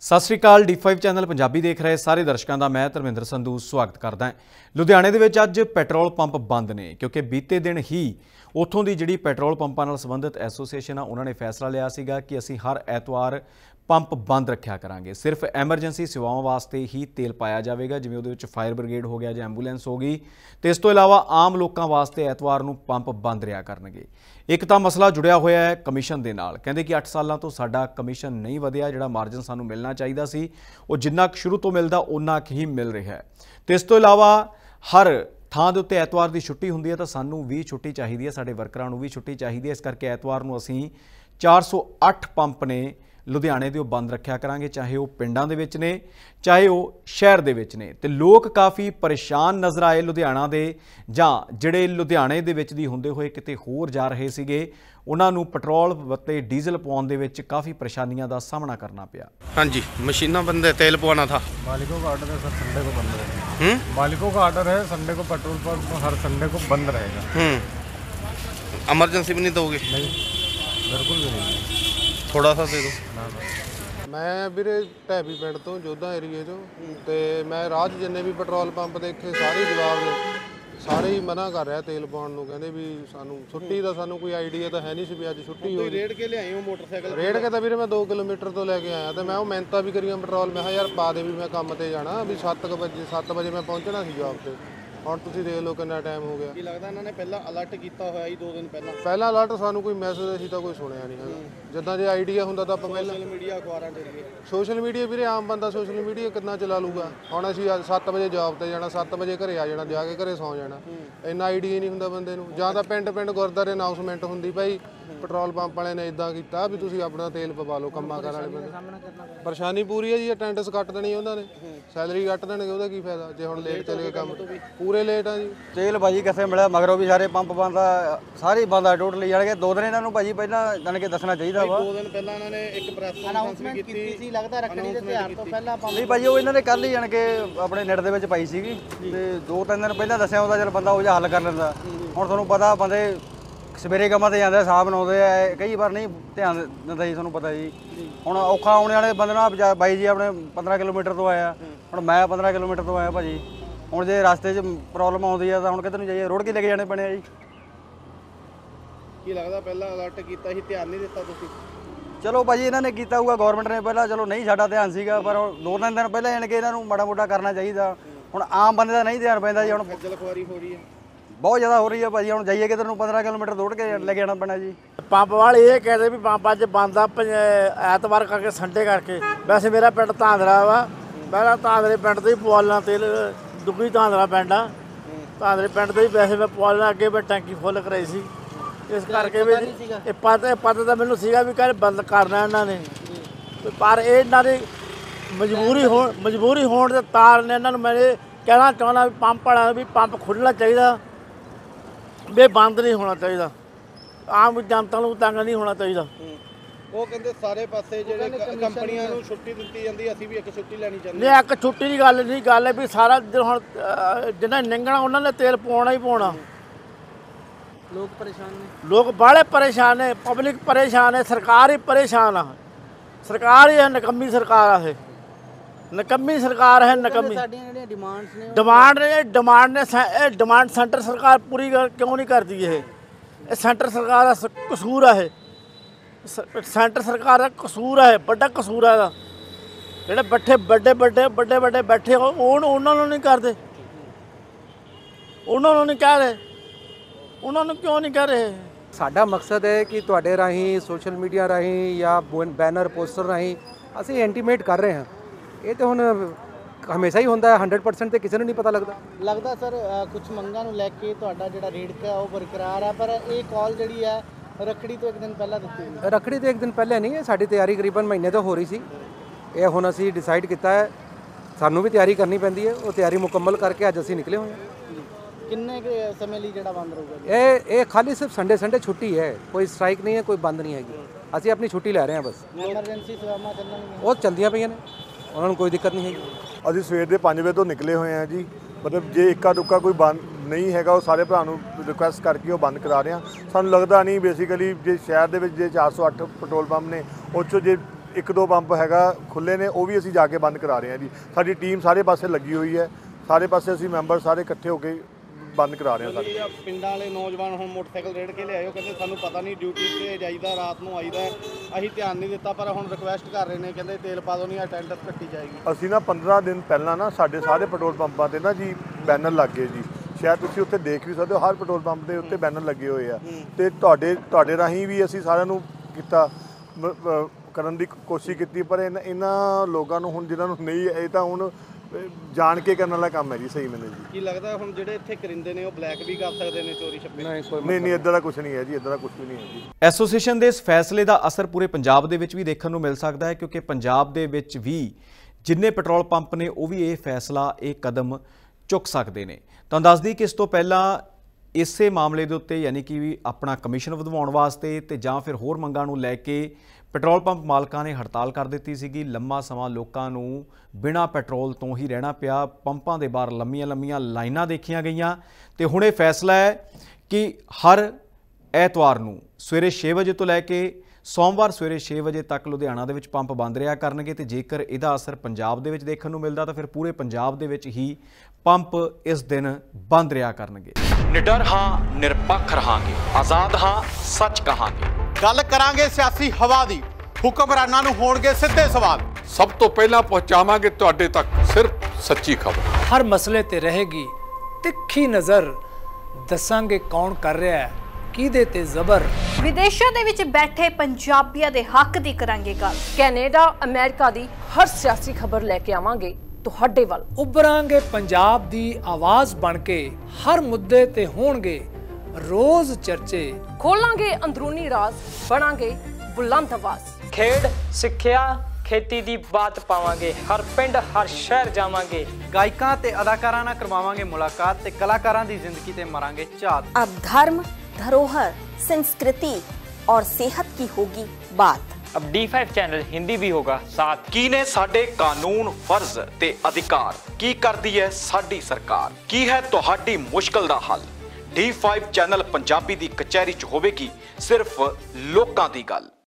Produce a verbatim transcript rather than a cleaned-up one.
सत श्री अकाल D five channel Punjabi देख रहे सारे दर्शकों का मैं धर्मेंद्र संधू स्वागत करदा है। लुधियाने दे विच अज पैट्रोल पंप बंद ने क्योंकि बीते दिन ही उत्थों की जिहड़ी पैट्रोल पंपां नाल संबंधित एसोसीएशन आ उन्होंने फैसला लिया सीगा कि असीं हर एतवार पंप बंद रखा करांगे, सिर्फ एमरजेंसी सेवाओं वास्ते ही तेल पाया जाएगा, जिवें उहदे विच फायर ब्रिगेड हो गया जां एंबूलेंस हो गई। तो इस तो इलावा आम लोगों वास्ते एतवार नूं पंप बंद रहा करनगे। एक तो मसला जुड़िया होया है कमीशन दे नाल, कहंदे कि अठ सालों तो साडा कमीशन नहीं वधिया, जिहड़ा मार्जन सानूं मिलना चाहिदा सी वो जिन्ना शुरू तो मिलदा उन्ना ही मिल रहा है। तो इस तो इलावा हर थां दे उत्ते एतवार की छुट्टी हुंदी है, तो सानूं भी छुट्टी चाहिदी है, साडे वर्करां नूं भी छुट्टी चाहिदी है। इस करके एतवार नूं असीं चार सौ अठ पंप ने लुधियाने दे बंद रखा करांगे, चाहे वो पिंडां दे विच ने चाहे वो शहर दे विच ने। ते लोग काफ़ी परेशान नज़र आए लुधियाना दे, जां जिहड़े लुधियाने दे विच दी हुंदे होए किते होर जा रहे सीगे, उन्हां नूं पेट्रोल ते डीजल पवाउण दे विच काफ़ी परेशानियां दा सामना करना पिया। हाँ जी, मशीनां बंद है, तेल पवाना था। मालिकों का ऑर्डर है सर, संडे को बंद रहेगा। हम्म मालिकों का ऑर्डर है, संडे को पेट्रोल पंप हर संडे को बंद रहेगा। हम्म एमरजेंसी भी नहीं दोगे? नहीं, बिल्कुल भी नहीं। थोड़ा सा दे दो। मैं ਵੀਰੇ ਢੈਬੀ ਪਿੰਡ ਤੋਂ ਜੋਧਾ ਏਰੀਏ ਚੋਂ ਤੇ ਮੈਂ ਰਾਹ 'ਚ ਜਿੰਨੇ ਵੀ ਪੈਟਰੋਲ ਪੰਪ ਦੇਖੇ ਸਾਰੇ ਜਵਾਬ ਸਾਰੇ ਹੀ ਮਨਾ ਕਰ ਰਿਹਾ ਤੇਲ ਪਾਉਣ ਨੂੰ, ਕਹਿੰਦੇ ਵੀ ਸਾਨੂੰ ਛੁੱਟੀ ਦਾ ਸਾਨੂੰ ਕੋਈ ਆਈਡੀਆ ਤਾਂ ਹੈ ਨਹੀਂ ਸੀ ਵੀ ਅੱਜ ਛੁੱਟੀ ਹੋਈ। ਰੇਡ ਕੇ ਲਿਆਏ ਹੋ ਮੋਟਰਸਾਈਕਲ? ਰੇਡ ਕੇ ਤਾਂ ਵੀਰੇ ਮੈਂ ਦੋ ਕਿਲੋਮੀਟਰ ਤੋਂ ਲੈ ਕੇ ਆਇਆ ਤੇ ਮੈਂ ਉਹ ਮਿਹਨਤਾਂ ਵੀ ਕਰੀਆਂ ਪੈਟਰੋਲ, ਮੈਂ ਕਿਹਾ ਯਾਰ ਪਾ ਦੇ ਵੀ ਮੈਂ ਕੰਮ ਤੇ ਜਾਣਾ, ਵੀ ਸੱਤ ਵਜੇ ਸੱਤ ਵਜੇ ਮੈਂ ਪਹੁੰਚਣਾ ਸੀ ਜੌਬ ਤੇ। ਹੁਣ ਤੁਸੀਂ ਦੇਖ ਲਓ ਕਿੰਨਾ ਟਾਈਮ ਹੋ ਗਿਆ। ਕੀ ਲੱਗਦਾ ਇਹਨਾਂ ਨੇ ਪਹਿਲਾਂ ਅਲਰਟ ਕੀਤਾ ਹੋਇਆ ਸੀ ਦੋ ਦਿਨ ਪਹਿਲਾਂ? ਪਹਿਲਾਂ ਅਲਰਟ ਸਾਨੂੰ ਕੋਈ ਮੈਸੇਜ ਅਸੀਂ ਤਾਂ ਕੋਈ ਸੁਣਿਆ ਨਹੀਂ ਹੈਗਾ, ਜਿੱਦਾਂ ਜੇ ਆਈਡੀਆ ਹੁੰਦਾ ਤਾਂ ਆਪਾਂ ਪਹਿਲਾਂ ਸੋਸ਼ਲ ਮੀਡੀਆ ਅਖਬਾਰਾਂ ਦੇ ਜ਼ਰੀਏ। ਸੋਸ਼ਲ ਮੀਡੀਆ ਵੀਰੇ ਆਮ ਬੰਦਾ ਸੋਸ਼ਲ ਮੀਡੀਆ ਕਿੰਨਾ ਚਲਾ ਲੂਗਾ। ਹੁਣ ਅਸੀਂ ਸੱਤ ਵਜੇ ਜੌਬ ਤੇ ਜਾਣਾ, ਸੱਤ ਵਜੇ ਘਰੇ ਆ ਜਾਣਾ, ਜਾ ਕੇ ਘਰੇ ਸੌਂ ਜਾਣਾ, ਇੰਨਾ ਆਈਡੀਆ ਨਹੀਂ ਹੁੰਦਾ ਬੰਦੇ ਨੂੰ। ਜਾਂ ਤਾਂ ਪਿੰਡ ਪਿੰਡ ਗੁਰਦੁਆਰੇ ਅਨਾਉਂਸਮੈਂਟ ਹੁੰਦੀ ਭਾਈ ਪੈਟਰੋਲ ਪੰਪ ਵਾਲਿਆਂ ਨੇ ਇਦਾਂ ਕੀਤਾ ਵੀ ਤੁਸੀਂ ਆਪਣਾ ਤੇਲ ਪਵਾ ਲਓ, ਕੰਮਾਂ ਕਰਨ ਵਾਲੇ ਬੰਦੇ। ਪਰੇਸ਼ਾਨੀ ਪੂਰੀ ਹੈ ਜੀ, ਅਟੈਂਡੈਂਸ ਕੱਟ ਦੇਣੀ ਉਹਨਾਂ ਨੇ, ਸੈਲਰੀ ਕੱਟ ਦੇਣਗੇ, ਉਹਦਾ ਕੀ ਫਾਇਦਾ ਜੇ ਹੁਣ ਲੇਟ ਚਲੇ ਗਏ ਕੰਮ। ਪੂਰੇ ਲੇਟ ਆ ਜੀ। तेल भाजी किसे मिला मगरों भी सारे पंप बंद आ, सारे बंद आ टोटली जाने दो दिन इन्हों भाजी पहला जान के दसना चाहिए वा। ਦੋ ਦਿਨ ਪਹਿਲਾਂ ਇਹਨਾਂ ਨੇ ਇੱਕ ਪ੍ਰੈਸ ਕਾਨਫਰੰਸ ਵੀ ਕੀਤੀ ਸੀ, ਲੱਗਦਾ ਰੱਖੜੀ ਦੇ ਤਿਉਹਾਰ ਤੋਂ ਪਹਿਲਾਂ ਪੰਪ नहीं भाजी वो इन्होंने कल ही जान के अपने नेट दे विच पाई सीगी ते दो तीन दिन पहला दसिया होंदा चल बंदा वो हल कर लैंदा। हुण तुहानूं पता बंदे सवेरे कंमां ते जांदे साहब बनाउंदे आ, कई बार नहीं ध्यान दिंदा जी, तुहानूं पता जी। हुण औखा आउने वाले बंदे नाल बाई जी अपने पंद्रह किलोमीटर तो आया, हुण मैं पंद्रह किलोमीटर तो आया भाजी। ਹੁਣ ਜੇ ਰਸਤੇ 'ਚ ਪ੍ਰੋਬਲਮ ਆਉਂਦੀ ਆ ਤਾਂ ਹੁਣ ਕਿੱਧਰ ਨੂੰ ਜਾਈਏ, ਰੋੜ ਕੇ ਲੈ ਕੇ ਜਾਣੇ ਪੈਣੇ ਆ ਜੀ। ਕੀ ਲੱਗਦਾ ਪਹਿਲਾਂ ਅਲਰਟ ਕੀਤਾ ਸੀ, ਧਿਆਨ ਨਹੀਂ ਦਿੱਤਾ ਤੁਸੀਂ? ਚਲੋ ਭਾਜੀ ਇਹਨਾਂ ਨੇ ਕੀਤਾ ਹੋਊਗਾ ਗਵਰਨਮੈਂਟ ਨੇ ਪਹਿਲਾਂ, ਚਲੋ ਨਹੀਂ ਸਾਡਾ ਧਿਆਨ ਸੀਗਾ, ਪਰ ਦੋ ਤਿੰਨ ਦਿਨ ਪਹਿਲਾਂ ਜਾਣ ਕੇ ਇਹਨਾਂ ਨੂੰ ਮਾੜਾ ਮੋਟਾ ਕਰਨਾ ਚਾਹੀਦਾ। ਹੁਣ ਆਮ ਬੰਦੇ ਦਾ ਨਹੀਂ ਧਿਆਨ ਪੈਂਦਾ ਜੀ। ਹੁਣ ਖੱਜਲ ਖੁਆਰੀ ਹੋ ਰਹੀ ਹੈ, ਬਹੁਤ ਜ਼ਿਆਦਾ ਹੋ ਰਹੀ ਹੈ ਭਾਜੀ। ਹੁਣ ਜਾਈਏ ਕਿੱਧਰ ਨੂੰ, ਪੰਦਰਾਂ ਕਿਲੋਮੀਟਰ ਦੌੜ ਕੇ ਲੈ ਕੇ ਜਾਣਾ ਪੈਣਾ ਜੀ। ਪੰਪ ਵਾਲੇ ਇਹ ਕਹਿੰਦੇ ਵੀ ਪੰਪ ਅੱਜ ਬੰਦ ਆ ਐਤਵਾਰ ਕਰਕੇ, ਸੰਡੇ ਕਰਕੇ। ਵੈਸੇ ਮੇਰਾ ਪਿੰਡ ਧਾਂਦਰਾ ਵਾ, ਪਹਿਲਾਂ ਧਾਂਦਰੇ ਪਿੰਡ ਤੋਂ ਹੀ ਪਵਾਲਣਾ ਤੇਲ, ਦੁੱਗੀ ਧਾਂਦਰਾ ਪਿੰਡ ਆ, ਧਾਂਦਰੇ ਪਿੰਡ ਤੋਂ ਹੀ ਵੈਸੇ ਮੈਂ ਪਵਾਲਣਾ, ਅੱਗੇ ਮੈਂ ਟੈਂਕੀ ਫੁੱਲ ਕਰਾਈ ਸੀ। ਇਸ ਕਰਕੇ ਵੀ ਇਹ ਪਤਾ ਪਤਾ ਤਾਂ ਮੈਨੂੰ ਸੀਗਾ ਵੀ ਕਹਿੰਦੇ ਬੰਦ ਕਰਨਾ ਇਹਨਾਂ ਨੇ, ਪਰ ਇਹ ਇਹਨਾਂ ਦੀ ਮਜਬੂਰੀ ਹੋਣ ਮਜਬੂਰੀ ਹੋਣ ਦੇ ਤਾਰ ਨੇ ਇਹਨਾਂ ਨੂੰ ਮੈਂ ਇਹ ਕਹਿਣਾ ਚਾਹੁੰਦਾ ਵੀ ਪੰਪ ਵਾਲਾ ਵੀ ਪੰਪ ਖੁੱਲ੍ਹਣਾ ਚਾਹੀਦਾ, ਵੀ ਬੰਦ ਨਹੀਂ ਹੋਣਾ ਚਾਹੀਦਾ, ਆਮ ਜਨਤਾ ਨੂੰ ਤੰਗ ਨਹੀਂ ਹੋਣਾ ਚਾਹੀਦਾ। ਉਹ ਕਹਿੰਦੇ ਸਾਰੇ ਪਾਸੇ ਜਿਹੜੇ ਕੰਪਨੀਆਂ ਨੂੰ ਛੁੱਟੀ ਦਿੱਤੀ ਜਾਂਦੀ, ਅਸੀਂ ਵੀ ਇੱਕ ਛੁੱਟੀ ਲੈਣੀ ਚਾਹੁੰਦੇ। ਨਹੀਂ, ਇੱਕ ਛੁੱਟੀ ਦੀ ਗੱਲ ਨਹੀਂ, ਗੱਲ ਹੈ ਵੀ ਸਾਰਾ ਹੁਣ ਜਿਹਨਾਂ ਨਿੰਗਣਾ ਉਹਨਾਂ ਨੇ ਤੇਲ ਪਾਉਣਾ ਹੀ ਪਾਉਣਾ। ਲੋਕ ਪਰੇਸ਼ਾਨ ਨੇ, ਲੋਕ ਬਾਹਲੇ ਪਰੇਸ਼ਾਨ ਨੇ, ਪਬਲਿਕ ਪਰੇਸ਼ਾਨ ਹੈ, ਸਰਕਾਰ ਹੀ ਪਰੇਸ਼ਾਨ ਆ। ਸਰਕਾਰ ਹੀ ਹੈ ਨਕੰਮੀ ਸਰਕਾਰ ਆ, ਇਹ ਨਕੰਮੀ ਸਰਕਾਰ ਹੈ, ਨਕੰਮੀ। ਸਾਡੀਆਂ ਜਿਹੜੀਆਂ ਡਿਮਾਂਡਸ ਨੇ ਡਿਮਾਂਡ ਨੇ ਡਿਮਾਂਡ ਨੇ ਇਹ ਡਿਮਾਂਡ ਸੈਂਟਰ ਸਰਕਾਰ ਪੂਰੀ ਕਿਉਂ ਨਹੀਂ ਕਰਦੀ? ਇਹ ਇਹ ਸੈਂਟਰ ਸਰਕਾਰ ਦਾ ਕਸੂਰ ਆ, ਇਹ ਸੈਂਟਰ ਸਰਕਾਰ ਦਾ ਕਸੂਰ ਹੈ, ਵੱਡਾ ਕਸੂਰ ਹੈ ਇਹਦਾ। ਜਿਹੜੇ ਬੱਠੇ ਵੱਡੇ ਵੱਡੇ ਵੱਡੇ ਵੱਡੇ ਬੈਠੇ ਹੋ ਉਹ ਉਹਨਾਂ ਨੂੰ ਨਹੀਂ ਕਰਦੇ, ਉਹਨਾਂ ਨੂੰ ਨਹੀਂ ਕਹਿ ਰਹੇ, ਉਹਨਾਂ ਨੂੰ ਕਿਉਂ ਨਹੀਂ ਕਹਿ ਰਹੇ? ਸਾਡਾ ਮਕਸਦ ਹੈ ਕਿ ਤੁਹਾਡੇ ਰਾਹੀਂ ਸੋਸ਼ਲ ਮੀਡੀਆ ਰਾਹੀਂ ਜਾਂ ਬੈਨਰ ਪੋਸਟਰ ਰਾਹੀਂ ਅਸੀਂ ਇੰਟੀਮੇਟ ਕਰ ਰਹੇ ਹਾਂ। ਇਹ ਤਾਂ ਹੁਣ ਹਮੇਸ਼ਾ ਹੀ ਹੁੰਦਾ ਹੈ, ਹੰਡਰਡ ਪਰਸੈਂਟ ਤੇ ਕਿਸੇ ਨੂੰ ਨਹੀਂ ਪਤਾ ਲੱਗਦਾ। ਲੱਗਦਾ ਸਰ ਕੁਝ ਮੰਗਾਂ ਨੂੰ ਲੈ ਕੇ ਤੁਹਾਡਾ ਜਿਹੜਾ ਰੇਟ ਹੈ ਉਹ ਬਰਕਰਾਰ ਹੈ, ਪਰ ਇਹ ਕਾਲ ਜਿਹੜੀ ਹੈ ਰੱਖੜੀ ਤੋਂ ਇੱਕ ਦਿਨ ਪਹਿਲਾਂ ਦਿੱਤੀ ਗਈ। ਰੱਖੜੀ ਤੋਂ ਇੱਕ ਦਿਨ ਪਹਿਲਾਂ ਨਹੀਂ ਹੈ, ਸਾਡੀ ਤਿਆਰੀ ਕਰੀਬਨ ਮਹੀਨੇ ਤੋਂ ਹੋ ਰਹੀ ਸੀ। ਇਹ ਹੁਣ ਅਸੀਂ ਡਿਸਾਈਡ ਕੀਤਾ ਹੈ, ਸਾਨੂੰ ਵੀ ਤਿਆਰੀ ਕਰਨੀ ਪੈਂਦੀ ਹੈ, ਉਹ ਤਿਆਰੀ ਮੁਕੰਮਲ ਕਰਕੇ ਅੱਜ ਅਸੀਂ ਨਿਕਲੇ ਹੋਏ ਹਾਂ। ਕਿੰਨੇ ਸਮੇਂ ਲਈ ਜਿਹੜਾ ਬੰਦ ਰਹੂਗਾ? ਇਹ ਇਹ ਖਾਲੀ ਸਿਰਫ ਸੰਡੇ ਸੰਡੇ ਛੁੱਟੀ ਹੈ, ਕੋਈ ਸਟ੍ਰਾਈਕ ਨਹੀਂ ਹੈ, ਕੋਈ ਬੰਦ ਨਹੀਂ ਹੈਗੀ। ਅਸੀਂ ਆਪਣੀ ਛੁੱਟੀ ਲੈ ਰਹੇ ਹਾਂ ਬਸ। ਐਮਰਜੈਂਸੀ ਸੇਵਾਵਾਂ ਚੱਲਣਗੀਆਂ, ਉਹ ਚੱਲਦੀਆਂ ਪਈਆਂ ਨੇ, ਉਹਨਾਂ ਨੂੰ ਕੋਈ ਦਿੱਕਤ ਨਹੀਂ ਹੈਗੀ। ਅਸੀਂ ਸਵੇਰ ਦੇ ਪੰਜ ਵਜੇ ਤੋਂ ਨਿਕਲੇ ਹੋਏ ਹਾਂ ਜੀ। ਮਤਲਬ ਜੇ ਇੱਕਾ ਦੁੱਕਾ ਕੋਈ ਬੰਦ ਨਹੀਂ ਹੈਗਾ, ਉਹ ਸਾਰੇ ਭਰਾ ਨੂੰ ਰਿਕੁਐਸਟ ਕਰਕੇ ਉਹ ਬੰਦ ਕਰਾ ਰਹੇ ਹਾਂ। ਸਾਨੂੰ ਲੱਗਦਾ ਨਹੀਂ ਬੇਸਿਕਲੀ ਜੇ ਸ਼ਹਿਰ ਦੇ ਵਿੱਚ ਜੇ ਚਾਰ ਸੌ ਅੱਠ ਪੈਟਰੋਲ ਪੰਪ ਨੇ, ਉਹ 'ਚੋਂ ਜੇ ਇੱਕ ਦੋ ਪੰਪ ਹੈਗਾ ਖੁੱਲੇ ਨੇ, ਉਹ ਵੀ ਅਸੀਂ ਜਾ ਕੇ ਬੰਦ ਕਰਾ ਰਹੇ ਹਾਂ ਜੀ। ਸਾਡੀ ਟੀਮ ਸਾਰੇ ਪਾਸੇ ਲੱਗੀ ਹੋਈ ਹੈ, ਸਾਰੇ ਪਾਸੇ ਅਸੀਂ ਮੈਂਬਰ ਸਾਰੇ ਇਕੱਠੇ ਹੋ ਕੇ ਬੰਦ ਕਰਾ ਰਹੇ ਹਾਂ ਸਾਰੇ। ਜੀ ਪਿੰਡਾਂ ਵਾਲੇ ਨੌਜਵਾਨ ਹੁਣ ਮੋਟਰਸਾਈਕਲ ਰੇੜ ਕੇ ਲਿਆਏ, ਉਹ ਕਹਿੰਦੇ ਸਾਨੂੰ ਪਤਾ ਨਹੀਂ ਡਿਊਟੀ ਤੇ ਜਾਈਦਾ, ਰਾਤ ਨੂੰ ਆਈਦਾ, ਅਸੀਂ ਧਿਆਨ ਨਹੀਂ ਦਿੱਤਾ, ਪਰ ਹੁਣ ਰਿਕੁਐਸਟ ਕਰ ਰਹੇ ਨੇ, ਕਹਿੰਦੇ ਤੇਲ ਪਾ ਦਿਓ ਨਹੀਂ ਅਟੈਂਡੈਂਸ ਕੱਟੀ ਜਾਏਗੀ। ਅਸੀਂ ਨਾ ਪੰਦਰਾਂ ਦਿਨ ਪਹਿਲਾਂ ਨਾ ਸਾਡੇ ਸਾਰੇ ਪੈਟਰੋਲ ਪੰਪਾਂ ਤੇ ਨਾ ਜੀ ਬੈਨਰ ਲੱਗ ਗਏ ਜੀ, ਸ਼ਾਇਦ ਤੁਸੀਂ ਉੱਥੇ ਦੇਖ ਵੀ ਸਕਦੇ ਹੋ, ਹਰ ਪੈਟਰੋਲ ਪੰਪ ਦੇ ਉੱਤੇ ਬੈਨਰ ਲੱਗੇ ਹੋਏ ਆ, ਤੇ ਤੁਹਾਡੇ ਤੁਹਾਡੇ ਰਾਹੀਂ ਵੀ ਅਸੀਂ ਸਾਰਿਆਂ ਨੂੰ ਕੀਤਾ ਕਰਨ ਦੀ ਕੋਸ਼ਿਸ਼ ਕੀਤੀ, ਪਰ ਇਹਨਾਂ ਇਹਨਾਂ ਲੋਕਾਂ ਨੂੰ ਹੁਣ ਜਿਹਨਾਂ ਨੂੰ ਨਹੀਂ, ਇਹ ਤਾਂ ਹੁਣ ਜਾਣ ਕੇ ਕਰਨ ਵਾਲਾ ਕੰਮ ਹੈ ਜੀ। ਸਹੀ ਮੈਨੂੰ ਜੀ ਕੀ ਲੱਗਦਾ ਹੁਣ ਜਿਹੜੇ ਇੱਥੇ ਕਰਿੰਦੇ ਨੇ ਉਹ ਬਲੈਕ ਵੀ ਕਰ ਸਕਦੇ ਨੇ, ਚੋਰੀ ਛੱਪੇ? ਨਹੀਂ ਨਹੀਂ ਇਦਾਂ ਦਾ ਕੁਝ ਨਹੀਂ ਹੈ ਜੀ, ਇਦਾਂ ਦਾ ਕੁਝ ਵੀ ਨਹੀਂ ਹੈ ਜੀ। ਐਸੋਸੀਏਸ਼ਨ ਦੇ ਇਸ ਫੈਸਲੇ ਦਾ ਅਸਰ ਪੂਰੇ ਪੰਜਾਬ ਦੇ ਵਿੱਚ ਵੀ ਦੇਖਣ ਨੂੰ ਮਿਲ ਸਕਦਾ ਹੈ, ਕਿਉਂਕਿ ਪੰਜਾਬ ਦੇ ਵਿੱਚ ਵੀ ਜਿੰਨੇ ਪੈਟਰੋਲ ਪੰਪ ਨੇ ਉਹ ਵੀ ਇਹ ਫੈਸਲਾ, ਇਹ ਕਦਮ ਚੁੱਕ ਸਕਦੇ ਨੇ। ਤੁਹਾਨੂੰ ਦੱਸ ਦਈਏ ਕਿ ਇਸ ਤੋਂ ਪਹਿਲਾਂ ਇਸੇ ਮਾਮਲੇ ਦੇ ਉੱਤੇ ਯਾਨੀ ਕਿ ਵੀ ਆਪਣਾ ਕਮਿਸ਼ਨ ਵਧਵਾਉਣ ਵਾਸਤੇ ਤੇ ਜਾਂ ਫਿਰ ਹੋਰ ਮੰਗਾਂ ਨੂੰ ਲੈ ਕੇ ਪੈਟਰੋਲ ਪੰਪ ਮਾਲਕਾਂ ਨੇ ਹੜਤਾਲ ਕਰ ਦਿੱਤੀ ਸੀਗੀ। ਲੰਮਾ ਸਮਾਂ ਲੋਕਾਂ ਨੂੰ ਬਿਨਾਂ ਪੈਟਰੋਲ ਤੋਂ ਹੀ ਰਹਿਣਾ ਪਿਆ, ਪੰਪਾਂ ਦੇ ਬਾਹਰ ਲੰਮੀਆਂ ਲੰਮੀਆਂ ਲਾਈਨਾਂ ਦੇਖੀਆਂ ਗਈਆਂ, ਤੇ ਹੁਣ ਇਹ ਫੈਸਲਾ ਹੈ ਕਿ ਹਰ ਐਤਵਾਰ ਨੂੰ ਸਵੇਰੇ ਛੇ ਵਜੇ ਤੋਂ ਲੈ ਕੇ ਸੋਮਵਾਰ ਸਵੇਰੇ ਛੇ ਵਜੇ ਤੱਕ ਲੁਧਿਆਣਾ ਦੇ ਵਿੱਚ ਪੰਪ ਬੰਦ ਰਿਹਾ ਕਰਨਗੇ, ਤੇ ਜੇਕਰ ਇਹਦਾ ਅਸਰ ਪੰਜਾਬ ਦੇ ਵਿੱਚ ਦੇਖਣ ਨੂੰ ਮਿਲਦਾ ਤਾਂ ਫਿਰ ਪੂਰੇ ਪੰਜਾਬ ਦੇ ਵਿੱਚ ਹੀ ਪੰਪ ਇਸ ਦਿਨ ਬੰਦ ਰਿਹਾ ਕਰਨਗੇ। ਨਿਡਰ ਹਾਂ, ਨਿਰਪੱਖ ਰਹਾਂਗੇ, ਆਜ਼ਾਦ ਹਾਂ, ਸੱਚ ਕਹਾਂਗੇ। ਗੱਲ ਕਰਾਂਗੇ ਸਿਆਸੀ ਹਵਾ ਦੀ, ਹੁਕਮਰਾਨਾਂ ਨੂੰ ਹੋਣਗੇ ਸਿੱਧੇ ਸਵਾਲ। ਸਭ ਤੋਂ ਪਹਿਲਾਂ ਪਹੁੰਚਾਵਾਂਗੇ ਤੁਹਾਡੇ ਤੱਕ ਸਿਰਫ ਸੱਚੀ ਖਬਰ। ਹਰ ਮਸਲੇ ਤੇ ਰਹੇਗੀ ਤਿੱਖੀ ਨਜ਼ਰ, ਦੱਸਾਂਗੇ ਕੌਣ ਕਰ ਰਿਹਾ ਹੈ ਕਿਹਦੇ ਤੇ ਜ਼ਬਰ। ਵਿਦੇਸ਼ਾਂ ਦੇ ਵਿੱਚ ਬੈਠੇ ਪੰਜਾਬੀਆਂ ਦੇ ਹੱਕ ਦੀ ਕਰਾਂਗੇ ਗੱਲ। ਕੈਨੇਡਾ ਅਮਰੀਕਾ ਦੀ ਹਰ ਸਿਆਸੀ ਖਬਰ ਲੈ ਕੇ ਆਵਾਂਗੇ ਤੁਹਾਡੇ ਵੱਲ। ਉਭਰਾਂਗੇ ਪੰਜਾਬ ਦੀ ਆਵਾਜ਼ ਬਣ ਕੇ, ਹਰ ਮੁੱਦੇ ਤੇ ਹੋਣਗੇ ਰੋਜ਼ ਚਰਚੇ। ਖੋਲਾਂਗੇ ਅੰਦਰੂਨੀ ਰਾਜ਼, ਬਣਾਂਗੇ ਬੁਲੰਦ ਆਵਾਜ਼। ਖੇਡ, ਸਿੱਖਿਆ, ਖੇਤੀ ਦੀ ਬਾਤ ਪਾਵਾਂਗੇ, ਹਰ ਪਿੰਡ ਹਰ ਸ਼ਹਿਰ ਜਾਵਾਂਗੇ। ਗਾਇਕਾਂ ਤੇ ਅਦਾਕਾਰਾਂ ਨਾਲ ਕਰਵਾਵਾਂਗੇ ਮੁਲਾਕਾਤ, ਤੇ ਕਲਾਕਾਰਾਂ ਦੀ ਜ਼ਿੰਦਗੀ ਤੇ ਮਾਰਾਂਗੇ ਝਾਤ। अब धर्म, धरोहर, संस्कृति और सेहत की होगी बात। अब डी फाइव चैनल हिंदी भी होगा साथ। ਕੀ ਨੇ ਸਾਡੇ ਕਾਨੂੰਨ, ਫਰਜ਼ ਤੇ ਅਧਿਕਾਰ, ਕੀ ਕਰਦੀ ਹੈ ਸਾਡੀ ਸਰਕਾਰ, ਕੀ ਹੈ ਤੁਹਾਡੀ ਮੁਸ਼ਕਲ ਦਾ ਹੱਲ। ਡੀ ਫਾਈਵ ਚੈਨਲ ਪੰਜਾਬੀ ਦੀ ਕਚਹਿਰੀ 'ਚ ਹੋਵੇਗੀ ਸਿਰਫ ਲੋਕਾਂ ਦੀ ਗੱਲ।